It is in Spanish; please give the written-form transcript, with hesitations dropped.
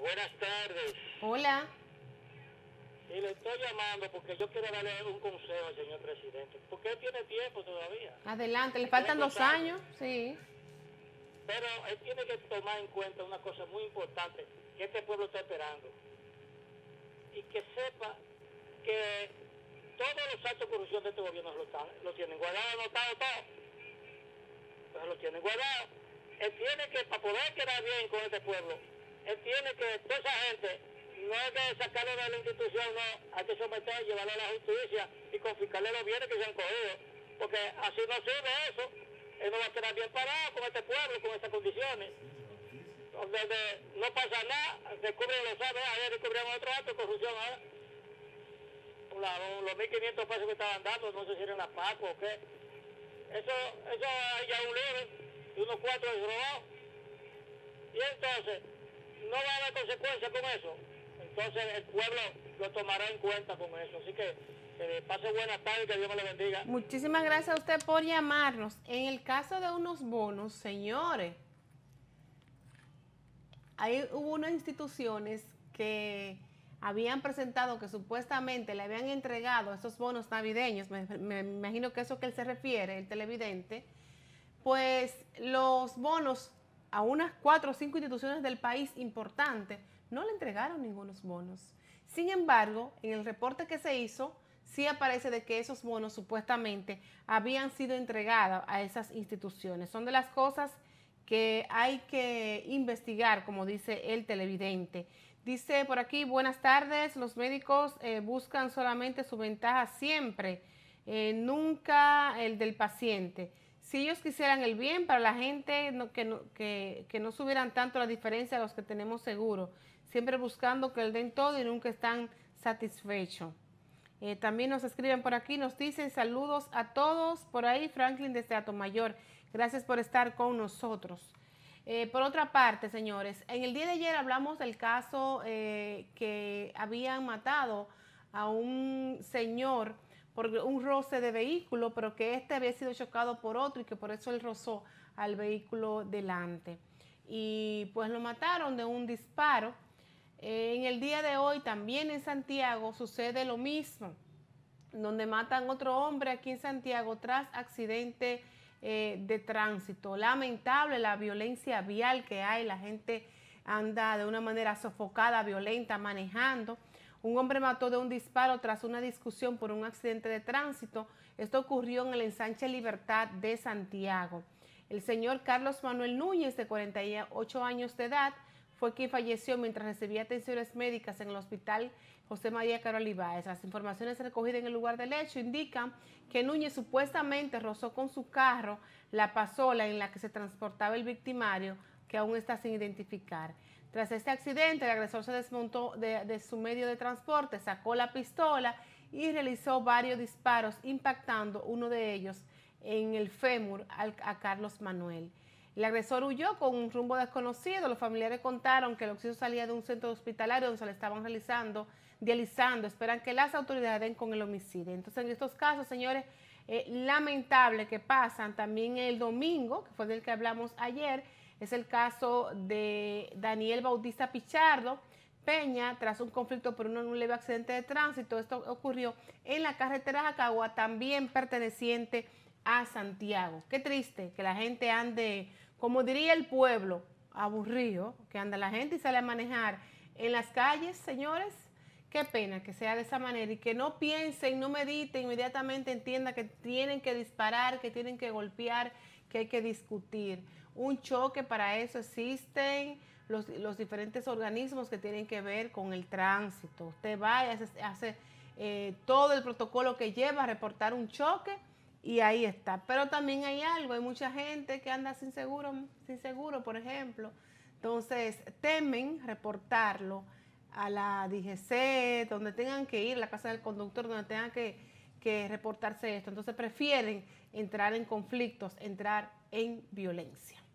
Buenas tardes. Hola. Y le estoy llamando porque yo quiero darle un consejo al señor presidente. Porque él tiene tiempo todavía. Adelante, le Tiene faltan 2 años. Sí. Pero él tiene que tomar en cuenta una cosa muy importante que este pueblo está esperando. Y que sepa que todos los actos de corrupción de este gobierno lo tienen guardado, anotado todo. Entonces lo tienen guardado. Él tiene que, para poder quedar bien con este pueblo, él tiene que, toda esa gente, no hay que sacarlo de la institución, no, hay que someter, llevarlo a la justicia y confiscarle los bienes que se han cogido. Porque así no sirve eso. Él no va a quedar bien parado con este pueblo, con estas condiciones. Donde no pasa nada, descubren los sabe, ayer descubrieron otro acto de corrupción ahora. Los 1.500 pesos que estaban dando, no sé si eran la Paco o qué. Eso hay ya un libro y unos cuatro robados. Y entonces, no va a haber consecuencias con eso. Entonces el pueblo lo tomará en cuenta con eso. Así que pase buenas tardes, que Dios me lo bendiga. Muchísimas gracias a usted por llamarnos. En el caso de unos bonos, señores, hubo unas instituciones que habían presentado que supuestamente le habían entregado esos bonos navideños, me imagino que eso que él se refiere, el televidente, pues los bonos a unas 4 o 5 instituciones del país importantes no le entregaron ningunos bonos. Sin embargo, en el reporte que se hizo, sí aparece de que esos bonos supuestamente habían sido entregados a esas instituciones. Son de las cosas que hay que investigar, como dice el televidente. Dice por aquí, buenas tardes, los médicos buscan solamente su ventaja siempre, nunca el del paciente. Si ellos quisieran el bien para la gente, que no subieran tanto la diferencia a los que tenemos seguro, siempre buscando que le den todo y nunca están satisfechos. También nos escriben por aquí, nos dicen saludos a todos por ahí, Franklin desde Atomayor. Gracias por estar con nosotros. Por otra parte, señores, en el día de ayer hablamos del caso que habían matado a un señor por un roce de vehículo, pero que este había sido chocado por otro y que por eso él rozó al vehículo delante. Y pues lo mataron de un disparo. En el día de hoy también en Santiago sucede lo mismo, donde matan otro hombre aquí en Santiago tras accidente de tránsito. Lamentable la violencia vial que hay, la gente anda de una manera sofocada, violenta, manejando. Un hombre mató de un disparo tras una discusión por un accidente de tránsito. Esto ocurrió en el ensanche Libertad de Santiago. El señor Carlos Manuel Núñez, de 48 años de edad, fue quien falleció mientras recibía atenciones médicas en el hospital José María Carol Ibáez. Las informaciones recogidas en el lugar del hecho indican que Núñez supuestamente rozó con su carro la pasola en la que se transportaba el victimario, que aún está sin identificar. Tras este accidente, el agresor se desmontó de su medio de transporte, sacó la pistola y realizó varios disparos, impactando uno de ellos en el fémur a Carlos Manuel. El agresor huyó con un rumbo desconocido. Los familiares contaron que el occiso salía de un centro hospitalario donde se le estaban dializando. Esperan que las autoridades den con el homicidio. Entonces, en estos casos, señores, lamentable que pasan. También el domingo, que fue del que hablamos ayer, es el caso de Daniel Bautista Pichardo Peña, tras un conflicto por un leve accidente de tránsito. Esto ocurrió en la carretera Jacagua, también perteneciente a Santiago. Qué triste que la gente ande, como diría el pueblo, aburrido, que anda la gente y sale a manejar en las calles, señores. Qué pena que sea de esa manera y que no piensen, no mediten, inmediatamente entiendan que tienen que disparar, que tienen que golpear, que hay que discutir. Un choque, para eso existen los diferentes organismos que tienen que ver con el tránsito. Usted va y hace todo el protocolo que lleva a reportar un choque y ahí está. Pero también hay algo, hay mucha gente que anda sin seguro, por ejemplo. Entonces temen reportarlo a la DGC, donde tengan que ir, la casa del conductor, donde tengan que reportarse esto. Entonces prefieren entrar en conflictos, entrar en violencia.